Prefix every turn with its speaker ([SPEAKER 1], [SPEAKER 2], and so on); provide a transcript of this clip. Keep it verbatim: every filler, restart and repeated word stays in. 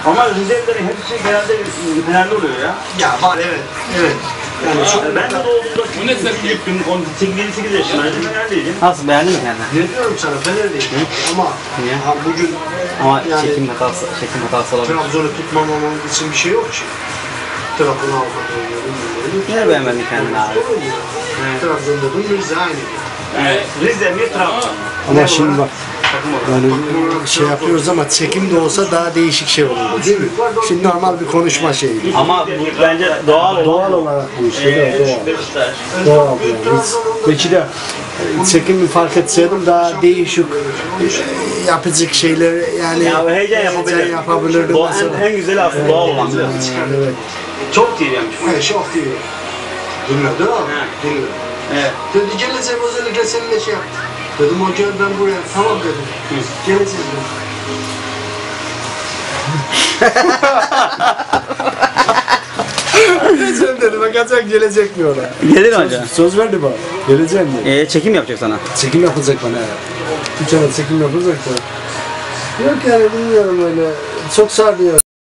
[SPEAKER 1] Ama Rizelilerin hepsi genelde Fenerli oluyor ya.
[SPEAKER 2] Ya var evet. Evet.
[SPEAKER 1] Yani şu, ben de doğduğumda küçüktüm, on sekiz yedi sekiz yaşındaydım, Fenerliydim.
[SPEAKER 3] Nasıl, beğendin mi kendini?
[SPEAKER 2] Ne diyorum sana Fenerliyim ama
[SPEAKER 3] Niye?
[SPEAKER 2] ha, bugün
[SPEAKER 3] Ama
[SPEAKER 2] yani,
[SPEAKER 3] çekim hatası, çekim hatası olabilir.
[SPEAKER 2] Trabzon'u tutmamamam için bir şey yok ki. Trabzon'u almak oynuyorum.
[SPEAKER 3] Niye beğenmedin kendini abi?
[SPEAKER 2] Trabzon dedim Rize aynı.
[SPEAKER 1] Evet. Rize mi, Trabzon?
[SPEAKER 4] Ama şimdi bak, yani şey yapıyoruz ama çekim de olsa daha değişik şey olurdu değil mi? Şimdi normal bir konuşma şeyi.
[SPEAKER 3] Ama bu bence doğal olan.
[SPEAKER 4] Doğal olarak bu işte de doğal.
[SPEAKER 1] Beşiktaş.
[SPEAKER 4] Doğal yani. Hiç, belki de çekimi fark etseydim daha değişik e, yapacak şeyler yani
[SPEAKER 1] Ya heyecan yapabilir.
[SPEAKER 4] yapabilirdim
[SPEAKER 1] Doğa-
[SPEAKER 4] mesela.
[SPEAKER 1] En, en güzeli aslında doğal olan biliyor musun?
[SPEAKER 4] Yani evet.
[SPEAKER 1] Çok iyi yemiş.
[SPEAKER 2] Evet, şok değil. Dinle değil mi?
[SPEAKER 1] Evet.
[SPEAKER 2] Dinle.
[SPEAKER 1] Evet.
[SPEAKER 2] Dedi geleceğim özellikle seninle şey yaptım. Dedim hoca ben buraya tamam dedim. Geleceğim dedim.
[SPEAKER 4] Geleceğim dedi. Bakacak gelecek mi ona?
[SPEAKER 3] Gelir mi hocam?
[SPEAKER 4] Söz verdi bana. Geleceğim diye.
[SPEAKER 3] Ee, çekim yapacak sana.
[SPEAKER 4] Çekim yapılacak bana ya. Üç ay çekim yapılacak da. Yok yani bilmiyorum öyle. Çok sardı ya.